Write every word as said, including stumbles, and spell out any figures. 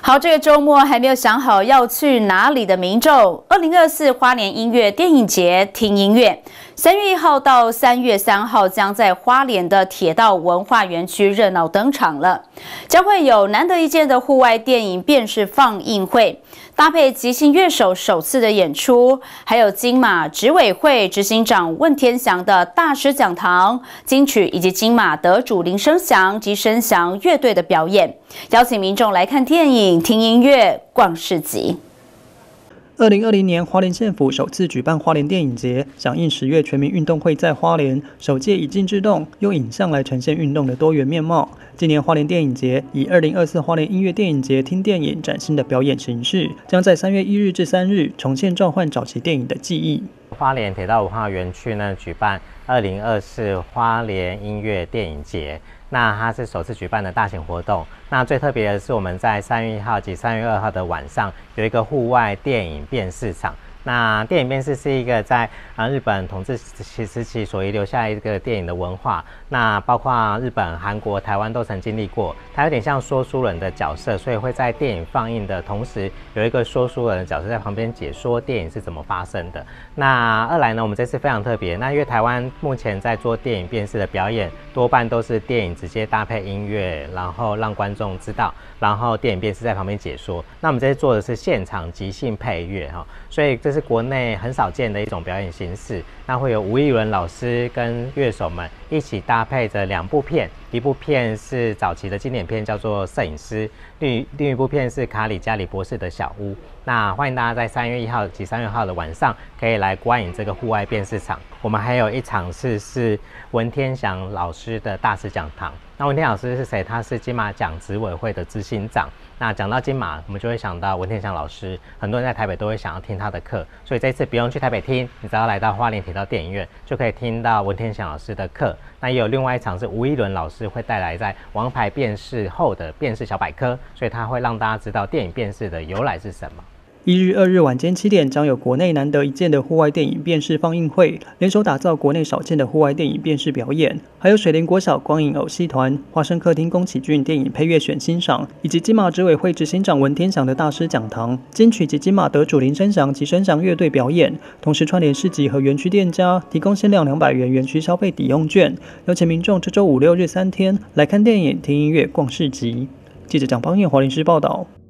好，这个周末还没有想好要去哪里的民众，二零二四花莲音乐电影节听音乐，三月一号到三月三号将在花莲的铁道文化园区热闹登场了，将会有难得一见的户外电影辨识放映会，搭配即兴乐手首次的演出，还有金马执委会执行长问天祥的大师讲堂、金曲以及金马得主林生祥及生祥乐队的表演，邀请民众来看电影、听音乐、逛市集。 二零二零年，花莲县府首次举办花莲电影节，响应十月全民运动会在花莲，首届以静制动，用影像来呈现运动的多元面貌。今年花莲电影节以二零二四花莲音乐电影节听电影崭新的表演形式，将在三月一日至三日重现召唤早期电影的记忆。 花莲铁道文化园区呢举办二零二四花莲音乐电影节，那它是首次举办的大型活动。那最特别的是，我们在三月一号及三月二号的晚上有一个户外电影辨识场。那电影辨识是一个在啊日本统治时期所遗留下一个电影的文化，那包括日本、韩国、台湾都曾经历过。它有点像说书人的角色，所以会在电影放映的同时，有一个说书人的角色在旁边解说电影是怎么发生的。那二来呢，我们这次非常特别，那因为台湾目前在做电影辨识的表演，多半都是电影直接搭配音乐，然后让观众知道，然后电影辨识在旁边解说。那我们这次做的是现场即兴配乐哈，所以这是国内很少见的一种表演形式。那会有吴艺伦老师跟乐手们一起搭配着两部片，一部片是早期的经典片，叫做《摄影师》，另另一部片是卡里加里博士的小屋。那欢迎大家在三月一号及三月号的晚上可以来观影这个户外辨识场。我们还有一场次是文天祥老师的大师讲堂。那文天老师是谁？他是金马奖执委会的执行长。那讲到金马，我们就会想到文天祥老师，很多人在台北都会想要听他的课，所以这次不用去台北听，你只要来到花莲铁道电影院，就可以听到文天祥老师的课。那也有另外一场是吴艺伦老师会带来在王牌辨识后的辨识小百科，所以他会让大家知道电影辨识的由来是什么。 一日、二日晚间七点将有国内难得一见的户外电影辨识放映会，联手打造国内少见的户外电影辨识表演，还有水莲国小光影偶戏团、花生客厅宫崎骏电影配乐选欣赏，以及金马执委会执行长文天祥的大师讲堂、金曲及金马得主林生祥及生祥乐队表演，同时串联市集和园区店家提供限量两百元园区消费抵用券，邀请民众这周五六日三天来看电影、听音乐、逛市集。记者蒋邦彦华林市报道。